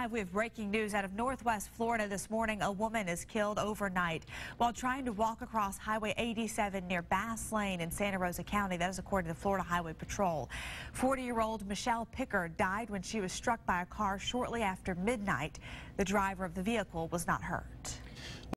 We have breaking news out of Northwest Florida this morning. A woman is killed overnight while trying to walk across Highway 87 near Bass Lane in Santa Rosa County. That is according to the Florida Highway Patrol. 40-year-old Michelle Pickard died when she was struck by a car shortly after midnight. The driver of the vehicle was not hurt.